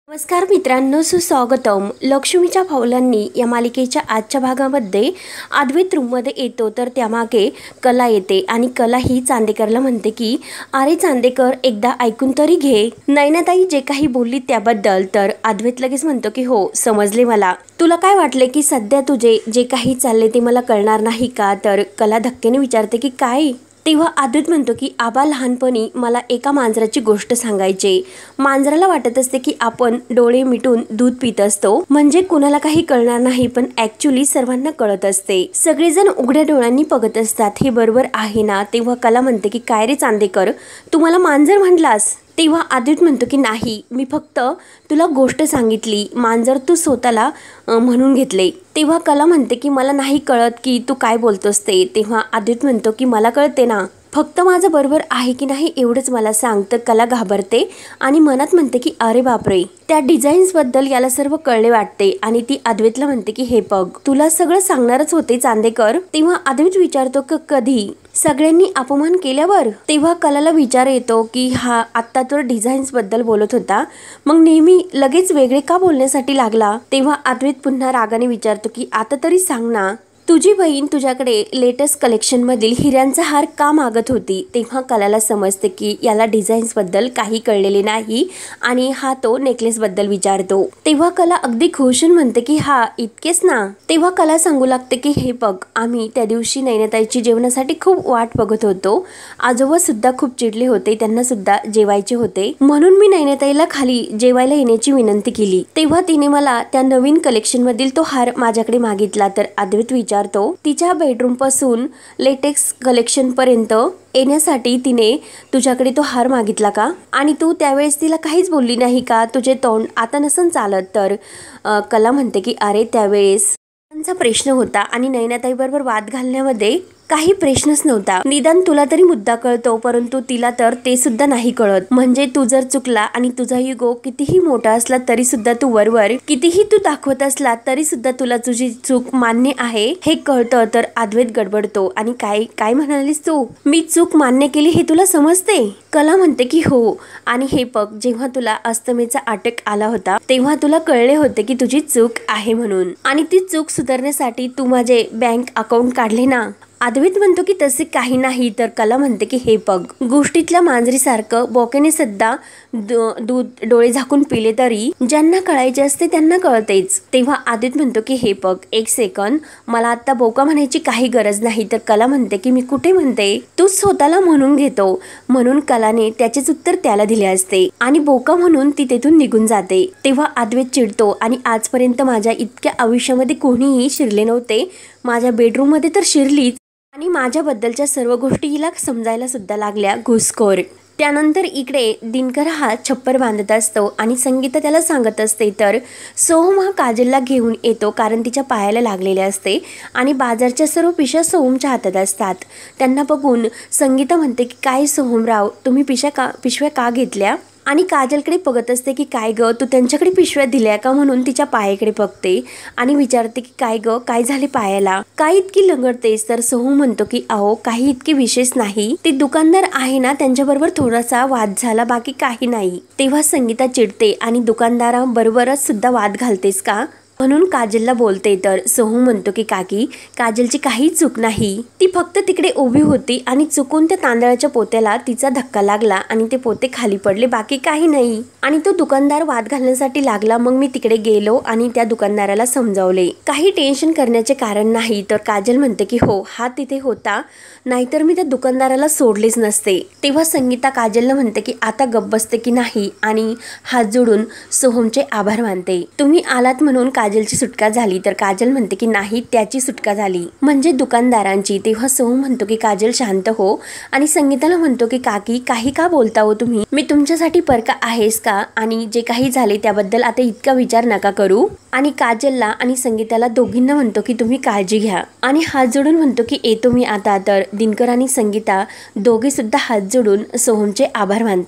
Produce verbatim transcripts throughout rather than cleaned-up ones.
नमस्कार मित्रांनो, सुस्वागतम. लक्ष्मीच्या पावलांनी या मालिकेच्या आजच्या भागामध्ये अद्वैत रूममध्ये येतो तर त्यामागे कला येते आणि कला ही चांदेकरला म्हणते की अरे चांदेकर, एकदा ऐकून तरी घे. नयनाताई जे काही बोलली त्याबद्दल. तर अद्वैत लगेच म्हणतो की हो समजले मला. तुला काय वाटले की सध्या तुझे जे काही चालले ते मला कळणार नाही का? तर कला धक्क्याने विचारते की काय? तेव्हा अद्वैत म्हणतो की आबा लहानपणी मला एका मांजराची गोष्ट सांगायचे. मांजराला वाटत असते की आपण डोळे मिटून दूध पित असतो, म्हणजे कुणाला काही कळणार नाही, पण ऍक्च्युली सर्वांना कळत असते. सगळेजण उघड्या डोळ्यांनी बघत असतात. हे बरोबर आहे ना? तेव्हा कला म्हणते की काय रे चांदेकर, तू मला मांजर म्हणलास? तेव्हा अद्वैत म्हणतो की नाही, मी फक्त तुला गोष्ट सांगितली, मांजर तू स्वतःला म्हणून घेतले. तेव्हा कला म्हणते की मला नाही कळत की तू काय बोलतोस ते. तेव्हा अद्वैत म्हणतो की मला कळते ना, फक्त माझं बरोबर आहे की नाही एवढंच मला सांग. तर कला घाबरते आणि मनात म्हणते की अरे बापरे, त्या डिझाईन्सबद्दल याला सर्व कळले वाटते. आणि ती अद्वैतला म्हणते की हे बघ, तुला सगळं सांगणारच होते चांदेकर. तेव्हा अद्वैत विचारतो की कधी? सगळ्यांनी अपमान केल्यावर? तेव्हा कलाला विचार येतो की हा आत्ता तर डिझाईन्स बद्दल बोलत होता, मग नेहमी लगेच वेगळे का बोलण्यासाठी लागला? तेव्हा अद्वैत पुन्हा रागाने विचारतो की आता तरी सांग ना, तुझी बहीण तुझ्याकडे लेटेस्ट कलेक्शन मधील हिऱ्यांचा हार का मागत होती? तेव्हा कलाला समजते की याला डिझाईन्स बद्दल काही कळलेले नाही आणि हा तो नेकलेस बद्दल विचारतो. तेव्हा कला अगदी खुशून म्हणते की हा इतकेच ना? तेव्हा कला सांगू लागते की हे बघ, आम्ही त्या दिवशी नयनाताईची जेवणासाठी खूप वाट बघत होतो. आजोबा सुद्धा खूप चिडले होते, त्यांना सुद्धा जेवायचे होते, म्हणून मी नयनाताईला खाली जेवायला येण्याची विनंती केली. तेव्हा तिने मला त्या नवीन कलेक्शन मधील तो हार माझ्याकडे मागितला. तर अद्वैत विचार तिच्या बेडरूम पासून लेटेक्स कलेक्शन पर्यंत येण्यासाठी तिने तुझ्याकडे तो हार मागितला का? आणि तू त्यावेळेस तिला काहीच बोलली नाही का? तुझे तोंड आता नसन चालत? तर कला म्हणते की अरे त्यावेळेस त्यांचा प्रश्न होता आणि नयनाताई बरोबर वाद घालण्यामध्ये काही प्रश्नच नव्हता. निदान तुला तरी मुद्दा कळतो, परंतु तिला तर ते सुद्धा नाही कळत. म्हणजे तू जर चुकला आणि तुझा इगो कितीही मोठा असला तरी सुद्धा तू वरवर कितीही तू दाखवत असला तरी सुद्धा तुला तुझी चूक मान्य आहे हे कळतं. तर अद्वैत गडबडतो आणि काय काय म्हणालीस तू? मी चूक मान्य केली हे तुला समजते? कला म्हणते की हो, आणि हे बघ, जेव्हा तुला अस्तमेचा अटॅक आला होता तेव्हा तुला कळले होते की तुझी चूक आहे म्हणून, आणि ती चूक सुधारण्यासाठी तू माझे बँक अकाउंट काढले ना? अद्वैत म्हणतो की तसे काही नाही. तर कला म्हणते की हे बघ, गोष्टीतल्या मांजरीसारखं बोक्याने सुद्धा दूध डोळे झाकून पिले तरी ज्यांना कळायचे असते त्यांना कळतेच. तेव्हा अद्वैत म्हणतो की हे बघ, एक सेकंद, मला आता बोका म्हणायची काही गरज नाही. तर कला म्हणते की मी कुठे म्हणते, तू स्वतःला म्हणून घेतो, म्हणून कलाने त्याचेच उत्तर त्याला दिले असते आणि बोका म्हणून ती तेथून निघून जाते. तेव्हा अद्वैत चिडतो आणि आजपर्यंत माझ्या इतक्या आयुष्यामध्ये कोणीही शिरले नव्हते, माझ्या बेडरूम मध्ये तर शिरलीच आणि माझ्याबद्दलच्या सर्व गोष्टी हिला समजायला सुद्धा लागल्या. घुसखोर. त्यानंतर इकडे दिनकर हा छप्पर बांधत असतो आणि संगीता त्याला सांगत असते. तर सोहम हा काजलला घेऊन येतो कारण तिच्या पायाला लागलेले असते आणि बाजारच्या सर्व पिशव्या सोहमच्या हातात असतात. त्यांना बघून संगीता म्हणते की काय सोहमराव, तुम्ही पिशव्या का पिशव्या का घेतल्या? आणि काजलकडे बघत असते की काय ग, तू त्यांच्याकडे पिशव्या दिल्या का? म्हणून तिच्या पायाकडे बघते आणि विचारते की काय ग, काय झाले पायाला, काय इतकी लंगडतेस? तर सोहम म्हणतो की अहो काही इतके विशेष नाही, ते दुकानदार आहे ना त्यांच्याबरोबर थोडासा वाद झाला, बाकी काही नाही. तेव्हा संगीता चिडते आणि दुकानदाराबरोबरच सुद्धा वाद घालतेस का म्हणून काजलला बोलते. तर सोहम म्हणतो की काकी, काजलची काही चूक नाही, ती फक्त तिकडे उभी होती आणि चुकून त्या तांदळाच्या पोत्याला तिचा धक्का लागला आणि ते पोते खाली पडले, बाकी काही नाही. आणि तो दुकानदार वाद घालण्यासाठी लागला, मग मी तिकडे गेलो आणि त्या दुकानदाराला समजावले, काही टेन्शन करण्याचे कारण नाही. तर काजल म्हणते की हो, हा तिथे होता, नाहीतर मी त्या दुकानदाराला सोडलेच नसते. तेव्हा संगीता काजलला म्हणते की आता गप्प बसते की नाही आणि हात जोडून सोहमचे आभार मानते. तुम्ही आलात म्हणून काजलची सुटका झाली. तर काजल म्हणते की नाही, त्याची सुटका झाली, म्हणजे दुकानदारांची. तेव्हा सोहम म्हणतो की काजल शांत हो, आणि संगीताला म्हणतो की काकी काही का बोलता हो तुम्ही, मी तुमच्यासाठी परका आहेस का? आणि जे काही झाले त्याबद्दल आता इतका विचार नका करू. आणि काजलला आणि संगीताला दोघींना म्हणतो की तुम्ही काळजी घ्या आणि हात जोडून म्हणतो की येतो मी आता. तर दिनकर आणि संगीता दोघे सुद्धा हात जोडून सोहमचे आभार मानतात.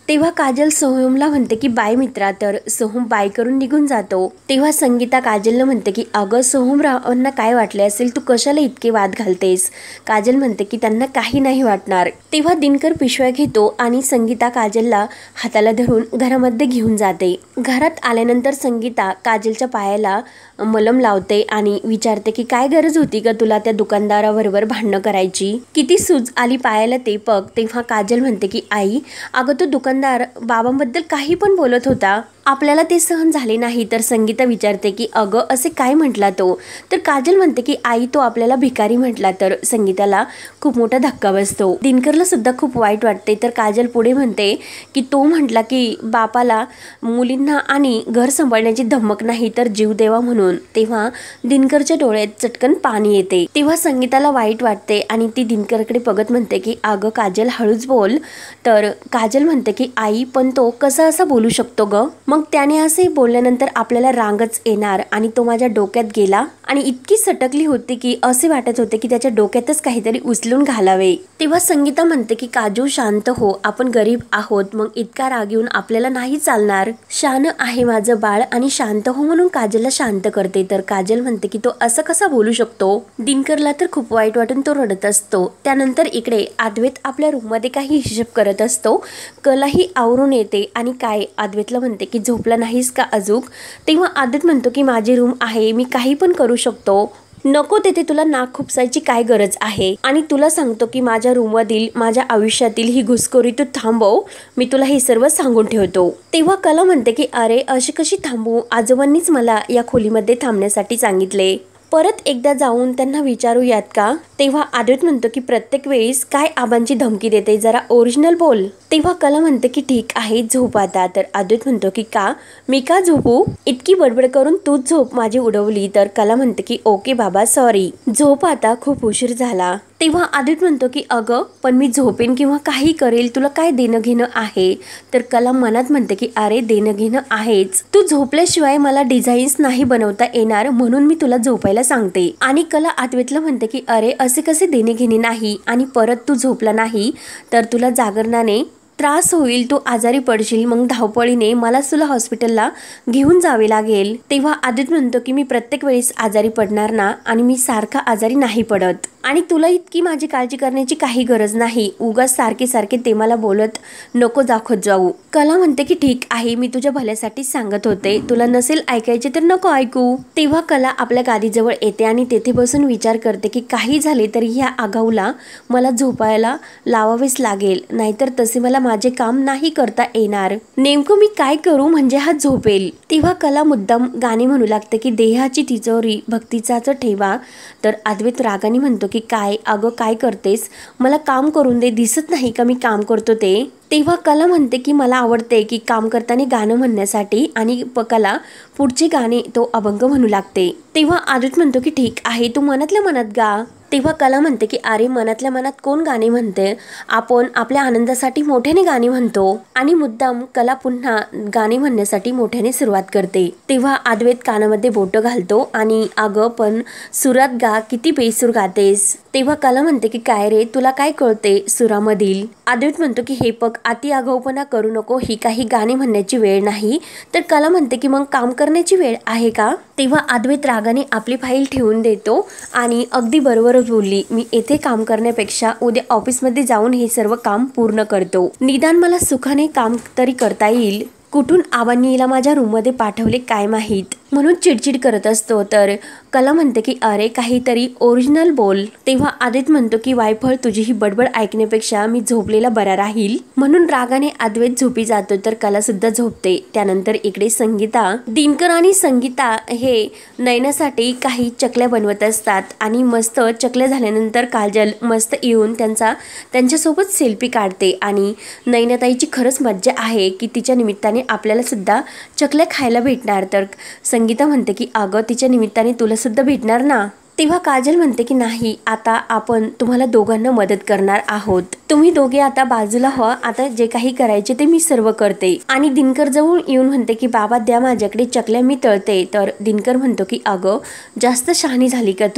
तेव्हा काजल सोहमला म्हणते की बाय मित्रा, तर सोहम बाय करून निघून जातो। तेव्हा संगीता काजलला म्हणते की अगं सोहमरावांना काय वाटले असेल, तू कशाला इतके वाद घालतेस। काजल म्हणते की त्यांना काही नाही वाटणार। तेव्हा दिनकर पिशव्या घेतो आणि संगीता काजलला हाताला धरून घरामध्ये घेऊन जाते। घरात आल्यानंतर संगीता काजलच्या पायाला मलम लावते आणि विचारते की काय गरज होती का तुला त्या दुकानदाराबरोबर भांडणं करायची, किती सूज आली पायाला ते बघ। तेव्हा काजल म्हणते की आई अगं तो दुकानदार बाबांबद्दल काही पण बोलत होता, आपल्याला ते सहन झाले नाही। तर संगीता विचारते की अगं असे काय म्हटला तो, तर काजल म्हणते की आई तो आपल्याला भिकारी म्हटला। तर संगीताला खूप मोठा धक्का बसतो। दिनकरला सुद्धा खूप वाईट वाटते। तर काजल पुढे म्हणते की तो म्हटला की बापाला मुलींना आणि घर सांभाळण्याची धमक नाही तर जीव देवा म्हणून। तेव्हा दिनकरच्या डोळ्यात चटकन पाणी येते। तेव्हा संगीताला वाईट वाटते आणि ती दिनकरकडे बघत म्हणते की अगं काजल हळूच बोल। तर काजल म्हणते की आई पण तो कसा असा बोलू शकतो ग, मग त्याने असे बोलल्यानंतर आपल्याला रागच येणार आणि तो माझ्या डोक्यात गेला आणि इतकी सटकली होती की असे वाटत होते की त्याच्या डोक्यातच काहीतरी उचलून घालावे। तेव्हा संगीता म्हणते की काजू शांत हो, आपण गरीब आहोत, मग इतका राग येऊन आपल्याला नाही चालणार, शान आहे माझं बाळ आणि शांत हो म्हणून काजलला शांत करते। तर काजल म्हणते की तो असं कसा बोलू शकतो। दिनकरला तर खूप वाईट वाटून तो रडत असतो। त्यानंतर इकडे अद्वैत आपल्या रूम मध्ये काही हिशोब करत असतो। कलाही आवरून येते आणि काय अद्वैतला म्हणते की झोपला नाहीस का अजूक। तेव्हा अद्वैत म्हणतो की माझी रूम आहे, मी काही पण करू शकतो, नको तेथे तुला नाक खुपसायची काय गरज आहे, आणि तुला सांगतो की माझ्या रूम मधील माझ्या आयुष्यातील ही घुसखोरी तू थांबव, मी तुला हे सर्व सांगून ठेवतो। तेव्हा कला म्हणते की अरे अशी कशी थांबू, आजोबांनीच मला या खोलीमध्ये थांबण्यासाठी सांगितले, परत एकदा जाऊन त्यांना विचारूयात का। तेव्हा अद्वैत म्हणतो की प्रत्येक वेळेस काय आबांची धमकी देते, जरा ओरिजिनल बोल। तेव्हा कला म्हणते की ठीक आहे झोप आता। तर अद्वैत म्हणतो की का मी का झोपू, इतकी बडबड करून तूच झोप माझी उडवली। तर कला म्हणते की ओके बाबा सॉरी, झोप आता खूप उशीर झाला। तेव्हा अद्वैत म्हणतो की अगं पण मी झोपेन किंवा काही करेल, तुला काय देणं घेणं आहे। तर कला मनात म्हणते की अरे देणं घेणं आहेच, तू झोपल्याशिवाय मला डिझाईन्स नाही बनवता येणार म्हणून मी तुला झोपायला सांगते। आणि कला अद्वैतला म्हणते की अरे असे कसे देणे घेणे नाही, आणि परत तू झोपला नाही तर तुला जागरणाने त्रास होईल, तू आजारी पडशील, मग धावपळीने मला तुला हॉस्पिटलला घेऊन जावे लागेल। तेव्हा अद्वैत म्हणतो की मी प्रत्येक वेळेस आजारी पडणार ना, आणि मी सारखा आजारी नाही पडत, आणि तुला इतकी माझी काळजी करण्याची काही गरज नाही, उगाच सारखे सारखे ते मला बोलत नको दाखवत जाऊ। कला म्हणते की ठीक आहे, मी तुझ्या भल्यासाठी सांगत होते, तुला नसेल ऐकायचे तर नको ऐकू। तेव्हा कला आपल्या गादीजवळ येते आणि तेथे बसून विचार करते की काही झाले तरी ह्या आगाऊला मला झोपायला लावावेच लागेल, नाहीतर तसे मला माझे काम नाही करता येणार, नेमकं मी काय करू म्हणजे हा झोपेल। तेव्हा कला मुद्दाम गाणे म्हणू लागते की देहाची तिजोरी भक्तीचाच ठेवा। तर अद्वैत रागाने म्हणतो की काय अगं काय करतेस, मला काम करून दे, दिसत नाही का मी काम करतो ते। तेव्हा कला म्हणते की मला आवडते की काम करताना गाणं म्हणण्यासाठी, आणि कला पुढचे गाणे तो अभंग म्हणू लागते। तेव्हा अद्वैत म्हणतो की ठीक आहे तू मनातल्या मनात गा। तेव्हा कला म्हणते की अरे मनातल्या मनात कोण गाणे म्हणते, आपण आपल्या आनंदासाठी मोठ्याने गाणे म्हणतो, आणि मुद्दाम कला पुन्हा गाणे म्हणण्यासाठी मोठ्याने सुरुवात करते। तेव्हा अद्वैत कानामध्ये बोटं घालतो आणि अगं पण सुरात गा, किती बेसूर गातेस। तेव्हा कला म्हणते की काय रे तुला काय कळते सुरामधील। अद्वैत म्हणतो की हे पग अति आगाऊपणा करू नको, ही काही गाणे म्हणण्याची वेळ नाही। तर कला म्हणते की मग काम करण्याची वेळ आहे का। तेव्हा अद्वैत रागाने आपली फाईल ठेवून देतो आणि अगदी बरोबरच बोलली, मी येथे काम करण्यापेक्षा उद्या ऑफिसमध्ये जाऊन हे सर्व काम पूर्ण करतो, निदान मला सुखाने काम तरी करता येईल। कुठून आबांनी हिला माझ्या रूममध्ये पाठवले काय माहीत, म्हणून चिडचिड करत असतो। तर कला म्हणते की अरे काहीतरी ओरिजिनल बोल। तेव्हा अद्वैत म्हणतो की वायफळ तुझी ही बडबड ऐकण्यापेक्षा मी झोपलेला बरा राहील, म्हणून रागाने अद्वैत झोपी जातो। तर कला सुद्धा झोपते। त्यानंतर इकडे संगीता दिनकर आणि संगीता हे नयनासाठी काही चकल्या बनवत असतात, आणि मस्त चकल्या झाल्यानंतर काजल मस्त येऊन त्यांचा त्यांच्यासोबत सेल्फी काढते, आणि नयनाताईची खरंच मज्जा आहे की तिच्या निमित्ताने आपल्याला सुद्धा चकल्या खायला भेटणार। तर संगीता म्हणते की अगं तिच्या निमित्ताने तुला सुद्धा भेटणार ना। तेव्हा काजल म्हणते की नाही, आता आपण तुम्हाला दोघांना मदत करणार आहोत, तुम्ही दोघे आता बाजूला व्हा, आता जे काही करायचे ते मी सर्व करते। आणि दिनकर जवळ येऊन म्हणते की बाबा द्या माझ्याकडे चकल्या, मी तळते। तर दिनकर म्हणतो की अगं जास्त शहाणी झाली का तू,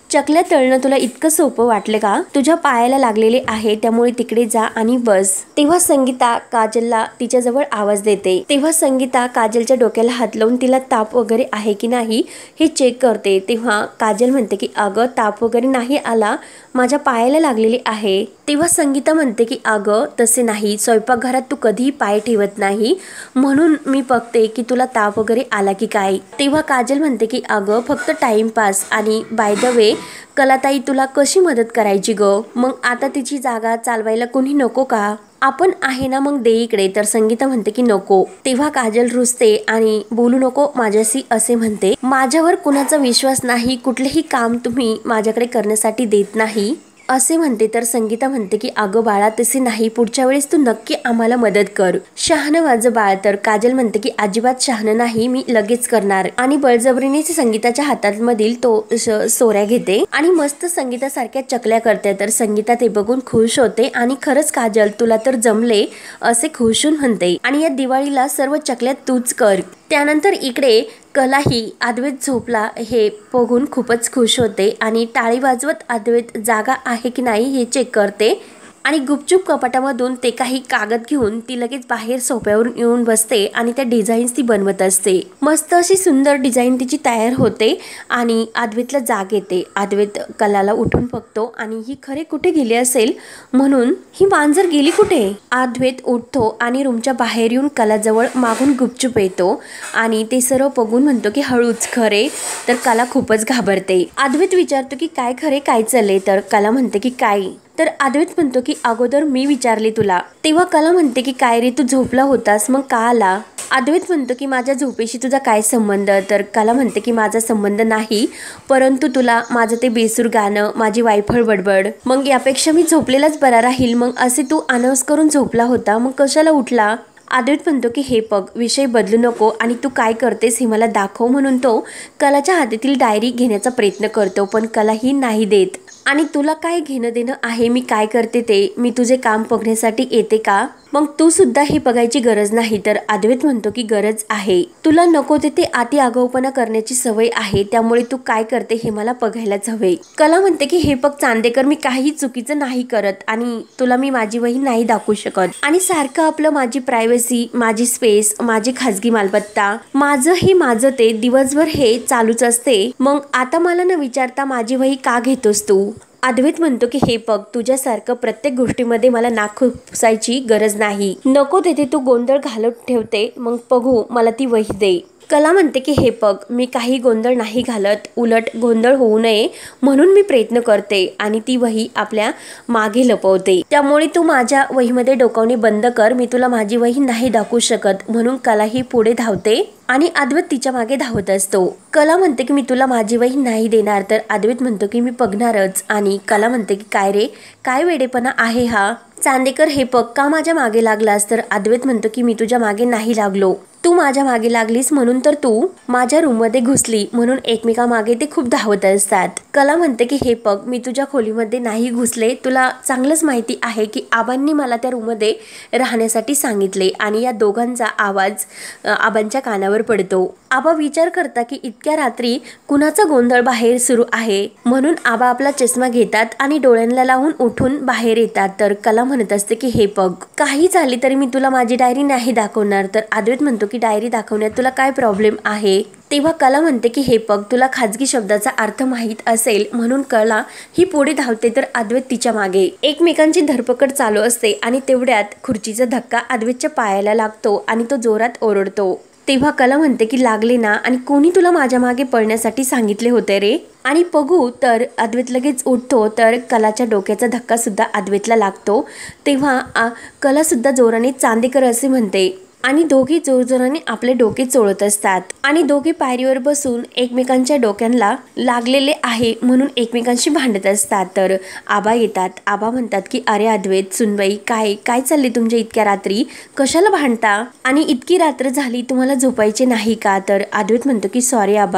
चकल्या तळणं तुला इतकं सोपं वाटलं का? तुझ्या पायाला लागलेले आहे त्यामुळे तिकडे जा आणि बस. तेव्हा संगीता काजलला तिच्याजवळ आवाज देते. तेव्हा संगीता काजलच्या डोक्याला हात लावून तिला ताप वगैरे आहे की नाही हे चेक करते. तेव्हा काजल म्हणते की अगं ताप वगैरे नाही आला, माझ्या पायाला लागलेली आहे. तेव्हा संगीता म्हणते की अगं तसे नाही, स्वयंपाकघरात तू कधीही पाय ठेवत नाही म्हणून मी बघते की तुला ताप वगैरे आला की काय. तेव्हा काजल म्हणते की अगं फक्त टाइमपास, आणि बाय द वे कलाताई तुला कशी मदत करायची ग? मग आता तिची जागा चालवायला कोणी नको का? आपण आहे ना, मग दे इकडे. तर संगीता म्हणते की नको. तेव्हा काजल रुसते आणि बोलू नको माझ्याशी असे म्हणते. माझ्यावर कुणाचा विश्वास नाही, कुठलेही काम तुम्ही माझ्याकडे करण्यासाठी देत नाही असे म्हणते. तर संगीता म्हणते की अगं बाळा तसे नाही, पुढच्या वेळेस तू नक्की आम्हाला मदत कर, शहाणं माझं बाळ. तर काजल म्हणते की अजिबात शहाणं नाही, मी लगेच करणार. आणि बळजबरीने संगीताच्या हातामधील तो सोऱ्या घेते आणि मस्त संगीता सारख्या चकल्या करते. तर संगीता ते बघून खुश होते आणि खरंच काजल तुला तर जमले असे खुशून म्हणते. आणि या दिवाळीला सर्व चकल्या तूच कर. त्यानंतर इकडे कलाही अद्वैत झोपला हे बघून खूपच खुश होते आणि टाळी वाजवत अद्वैत जागा आहे की नाही हे चेक करते. आणि गुपचूप कपाटामधून ते काही कागद घेऊन ती लगेच बाहेर सोफ्यावरून येऊन बसते आणि त्या डिझाईन्स ती बनवत असते. मस्त अशी सुंदर डिझाईन तिची तयार होते आणि अद्वैतला जाग येते. अद्वैत कलाला उठून बघतो आणि ही खरे कुठे गेली असेल म्हणून ही मांजर गेली कुठे? अद्वैत उठतो आणि रूमच्या बाहेर येऊन कलाजवळ मागून गुपचूप येतो आणि ते सर्व बघून म्हणतो की हळूच खरे. तर कला खूपच घाबरते. अद्वैत विचारतो की काय खरे, काय चालले? तर कला म्हणते की काय? तर अद्वैत म्हणतो की अगोदर मी विचारले तुला. तेव्हा कला म्हणते की काय रे, तू झोपला होतास मग का आला? अद्वैत म्हणतो की माझ्या झोपेशी तुझा काय संबंध? तर कला म्हणते की माझा संबंध नाही, परंतु तुला माझं ते बेसूर गाणं, माझी वायफळ बडबड, मग यापेक्षा मी झोपलेलाच बरा राहील. मग असे तू अनाउन्स करून झोपला होता, मग कशाला उठला? अद्वैत म्हणतो की हे बघ विषय बदलू नको आणि तू काय करतेस हे मला दाखव. म्हणून तो कलाच्या हातातील डायरी घेण्याचा प्रयत्न करतो, पण कला ही नाही देत. आणि तुला काय घेणं देणं आहे मी काय करते ते? मी तुझे काम बघण्यासाठी येते का? मग तू सुद्धा हे बघायची गरज नाही. तर अद्वैत म्हणतो की गरज आहे. तुला नको ते अति आगाऊपणा करण्याची सवय आहे, त्यामुळे तू काय करते हे मला बघायलाच हवे. कला म्हणते की हे बघ चांदेकर, मी काही चुकीचं नाही करत आणि तुला मी माझी वही नाही दाखवू शकत. आणि सारखं आपलं माझी प्रायव्हसी, माझी स्पेस, माझी खाजगी मालमत्ता, माझं हे माझं ते दिवसभर हे चालूच असते. मग आता मला न विचारता माझी वही का घेतोस तू? अद्वैत म्हणतो की हे बघ तुझ्यासारखं प्रत्येक गोष्टीमध्ये मला नाक खुपसायची गरज नाही. नको तेथे तू गोंधळ घालत ठेवते, मग बघू मला ती वही दे. कला म्हणते की हे बघ मी काही गोंधळ नाही घालत, उलट गोंधळ होऊ नये म्हणून मी प्रयत्न करते आणि ती वही आपल्या मागे लपवते. त्यामुळे तू माझ्या वहीमध्ये डोकावणे बंद कर, मी तुला माझी वही नाही दाखवू शकत. म्हणून कला ही पुढे धावते आणि अद्वैत तिच्या मागे धावत असतो. कला म्हणते की मी तुला माझी वही नाही देणार. तर अद्वैत म्हणतो की मी बघणारच. आणि कला म्हणते की काय रे, काय वेडेपणा आहे हा? चांदेकर हे बघ का माझ्या मागे लागलास? तर अद्वैत म्हणतो की मी तुझ्या मागे नाही लागलो, तू माझ्या मागे लागलीस म्हणून तर तू माझ्या रूम मध्ये घुसली, म्हणून एकमेका मागे ते खूप धावत असतात. कला म्हणते की हे बघ मी तुझ्या खोलीमध्ये नाही घुसले, तुला चांगलंच माहिती आहे की आबांनी मला त्या रूम मध्ये राहण्यासाठी सांगितले. आणि या दोघांचा आवाज आबांच्या कानावर पडतो. आबा विचार करता की इतक्या रात्री कुणाचा गोंधळ बाहेर सुरू आहे, म्हणून आबा आपला चष्मा घेतात आणि डोळ्यांना लावून उठून बाहेर येतात. तर कला म्हणत असते की हे बघ काही झाले तरी मी तुला माझी डायरी नाही दाखवणार. तर अद्वैत म्हणतो की डायरी दाखवण्यात तुला काय प्रॉब्लेम आहे? तेव्हा कला म्हणते की हे बघ तुला खाजगी शब्दाचा अर्थ माहीत असेल, म्हणून कला ही पुढे धावते. तर अद्वैत तिच्या मागे. एकमेकांची धरपकड चालू असते आणि तेवढ्यात खुर्चीचा धक्का अद्वैतच्या पायाला लागतो आणि तो जोरात ओरडतो. तेव्हा कला म्हणते की लागले ना, आणि कोणी तुला माझ्या मागे पळण्यासाठी सांगितले होते रे? आणि बघू तर अद्वैत लगेच उठतो. तर कलाच्या डोक्याचा धक्का सुद्धा अद्वैतला लागतो. तेव्हा कला सुद्धा जोराने चांदेकर असे म्हणते आणि दोघे जोरजोराने आपले डोके चोळत असतात आणि दोघे पायरीवर बसून एकमेकांच्या डोक्यांना लागलेले आहे म्हणून एकमेकांशी भांडत असतात. तर आबा येतात. आबा म्हणतात की अरे अद्वैत, सुनबाई, काय काय चालले तुमच्या इतक्या रात्री, कशाला भांडता? आणि इतकी रात्र झाली तुम्हाला झोपायचे नाही का? तर अद्वैत म्हणतो की सॉरी आबा,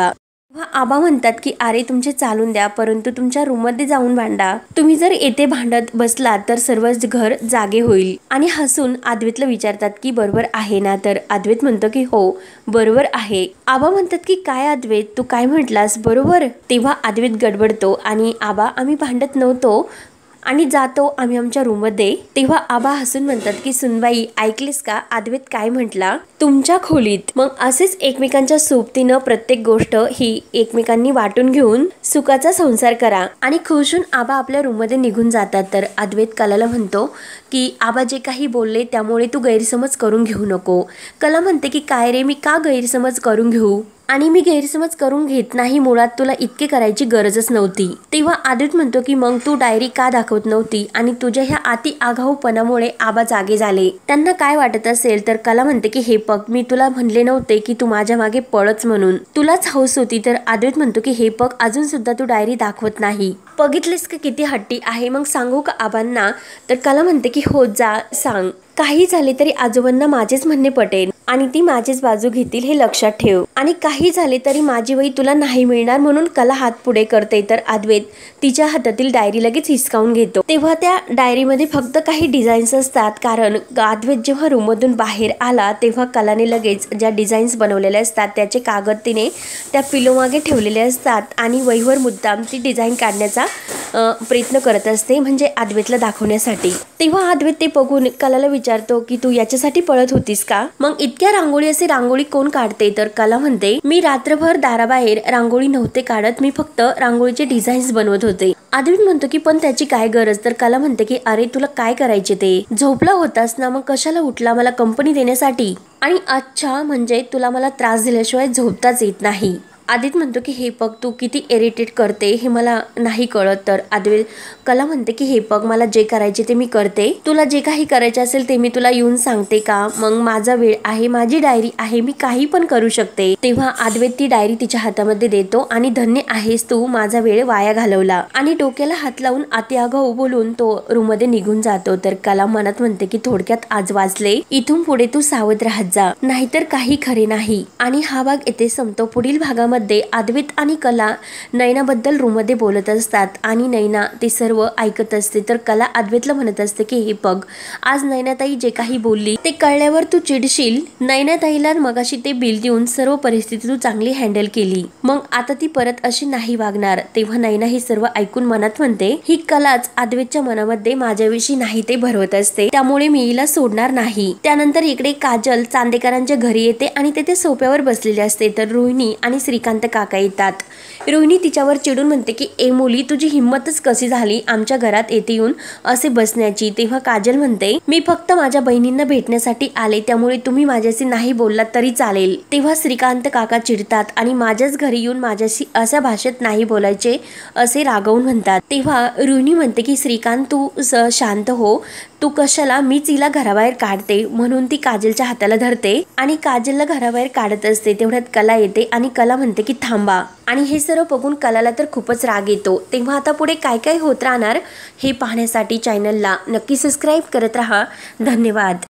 आबा म्हणतात की अरे तुमचे चालून द्या, परंतु तुमच्या रूम मध्ये जाऊन भांडा, तुम्ही जर येथे भांडत बसलात तर सर्वच घर जागे होईल. आणि हसून अद्वैतला विचारतात की बरोबर आहे ना. तर अद्वैत म्हणतो की हो बरोबर आहे. आबा म्हणतात की काय अद्वैत तू काय म्हटलास बरोबर. तेव्हा अद्वैत गडबडतो आणि आबा आम्ही भांडत नव्हतो आणि जातो आम्ही आमच्या रूम मध्ये. तेव्हा आबा हसून म्हणतात की सुनबाई ऐकलीस का अद्वैत काय म्हटला, तुमच्या खोलीत. मग असेच एकमेकांच्या सोबतीनं प्रत्येक गोष्ट ही एकमेकांनी वाटून घेऊन सुखाचा संसार करा. आणि खुश होऊन आबा आपल्या रूम मध्ये निघून जातात. तर अद्वैत कलाला म्हणतो की आबा जे काही बोलले त्यामुळे तू गैरसमज करून घेऊ नको. कला म्हणते की काय रे मी का गैरसमज करून घेऊ, आणि मी गैरसमज करून घेत नाही, मुळात तुला इतके करायची गरजच नव्हती. तेव्हा अद्वैत म्हणतो की मग तू डायरी का दाखवत नव्हती, आणि तुझ्या ह्या अति आगाऊपणामुळे आबा जागे झाले, त्यांना काय वाटत असेल. तर कला म्हणते की हे पग मी तुला म्हणले नव्हते की तू माझ्या मागे पळच म्हणून, तुलाच हौस होती. तर अद्वैत म्हणतो की हे पग अजून सुद्धा तू डायरी दाखवत नाही, बघितलीस का किती हट्टी आहे, मग सांगू का आबांना. तर कला म्हणते की हो जा सांग, काही झाले तरी आजोबांना माझेच म्हणणे पटेल आणि ती माझीच बाजू घेतील हे लक्षात ठेव, आणि काही झाले तरी माझी वही तुला नाही मिळणार. म्हणून कला हात पुढे करते. तर अद्वैत तिच्या हातातील डायरी लगेच हिसकावून घेतो. तेव्हा त्या डायरीमध्ये फक्त काही डिझाईन्स असतात, कारण अद्वैत जेव्हा रूममधून बाहेर आला तेव्हा कलाने लगेच ज्या डिझाईन्स बनवलेले असतात त्याचे कागद तिने त्या पिलो मागे ठेवलेले असतात आणि वहीवर मुद्दाम ती डिझाईन काढण्याचा प्रयत्न करत असते, म्हणजे अद्वैतला दाखवण्यासाठी. तेव्हा अद्वैत ते बघून कलाला विचारतो की तू याच्यासाठी पळत होतीस का, मग इतक्या रांगोळी असे रांगोळी कोण काढते. तर कला म्हणते मी रात्रभर दाराबाहेर रांगोळी नव्हते काढत, मी फक्त रांगोळीचे डिझाईन्स बनवत होते. अद्वैत म्हणतो की पण त्याची काय गरज. तर कला म्हणते की अरे तुला काय करायचे ते, झोपला होतास ना, मग कशाला उठला, मला कंपनी देण्यासाठी, आणि अच्छा म्हणजे तुला मला त्रास दिल्याशिवाय झोपताच येत नाही. अद्वैत म्हणतो की हे पग तू किती इरिटेट करते हे मला नाही कळत. तर अद्वैत कला म्हणते की हे पग मला जे करायचे ते मी करते, तुला जे काही करायचे असेल ते मी तुला येऊन सांगते का, मग माझा वेळ आहे, माझी डायरी आहे, मी काही पण करू शकते. तेव्हा अद्वैत ती डायरी तिच्या हातामध्ये देतो आणि धन्य आहेस तू माझा वेळ वाया घालवला, आणि डोक्याला हात लावून अति आगाऊ बोलून तो रूम मध्ये निघून जातो. तर कला मनात म्हणते की थोडक्यात आज वाचले, इथून पुढे तू सावध राहत जा, नाहीतर काही खरे नाही. आणि हा भाग येथे संपतो. पुढील भागामध्ये अद्वैत आणि कला नैनाबद्दल रूम मध्ये बोलत असतात आणि नैना ते सर्व ऐकत असते. तर कला अद्वैतला म्हणत असते की हे बघ आज नैनाताई जे काही बोलली ते कळल्यावर तू चिडशील, नैनाताईला मगाशी ते बिल देऊन सर्व परिस्थिती तू चांगली हँडल केली, मग आता ती परत अशी नाही वागणार. तेव्हा नैना हे सर्व ऐकून मनात म्हणते ही कलाच अद्वैतच्या मनामध्ये माझ्याविषयी नाही ते भरवत असते, त्यामुळे मी हिला सोडणार नाही. त्यानंतर इकडे काजल चांदेकरांच्या घरी येते आणि ते सोप्यावर बसलेले असते. तर रोहिणी आणि श्रीकांत काका येतात. रोहिणी तिच्यावर चिडून म्हणते की ए मुली तुझी हिंमतच कशी झाली आमच्या घरात येथे येऊन असे बसण्याची. तेव्हा काजल म्हणते मी फक्त माझ्या बहिणींना भेटण्यासाठी आले, त्यामुळे तुम्ही माझ्याशी नाही बोललात तरी चालेल. तेव्हा श्रीकांत काका चिडतात आणि माझ्याच घरी येऊन माझ्याशी अशा भाषेत नाही बोलायचे असे रागवून म्हणतात. तेव्हा रोहिणी म्हणते की श्रीकांत तू शांत हो, तू कशाला, मीच हिला घराबाहेर काढते. म्हणून ती काजलच्या हाताला धरते आणि काजलला घराबाहेर काढत असते. तेवढ्यात कला येते आणि कला म्हणते की थांबा, आणि हे सर्व बघून कलाला तर खूपच राग येतो. तेव्हा आता पुढे काय काय होत राहणार हे पाहण्यासाठी चॅनलला नक्की सबस्क्राईब करत राहा. धन्यवाद.